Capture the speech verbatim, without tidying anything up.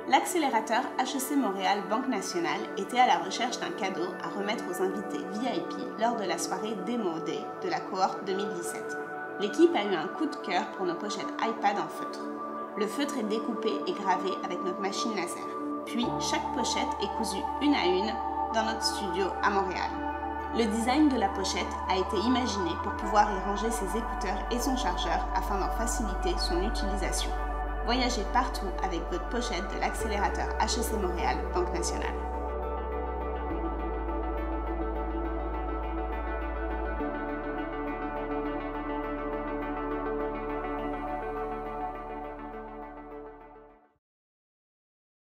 L'accélérateur H E C Montréal Banque Nationale était à la recherche d'un cadeau à remettre aux invités V I P lors de la soirée Demo Day de la cohorte deux mille dix-sept. L'équipe a eu un coup de cœur pour nos pochettes iPad en feutre. Le feutre est découpé et gravé avec notre machine laser. Puis, chaque pochette est cousue une à une dans notre studio à Montréal. Le design de la pochette a été imaginé pour pouvoir y ranger ses écouteurs et son chargeur afin d'en faciliter son utilisation. Voyagez partout avec votre pochette de l'accélérateur H E C Montréal Banque Nationale.